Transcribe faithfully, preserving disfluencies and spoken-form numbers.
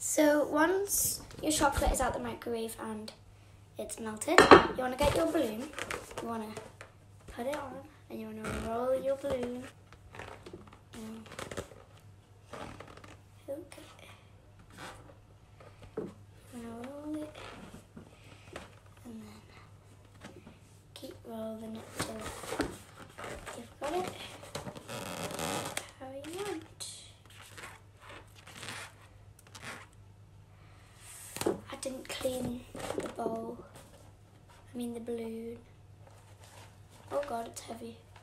So once your chocolate is out the microwave and it's melted, you want to get your balloon, you want to put it on, and you want to roll your balloon. Um, okay. You want to roll it, and then keep rolling it till you've got it how you want. I didn't clean the bowl, I mean the balloon. Oh god, it's heavy.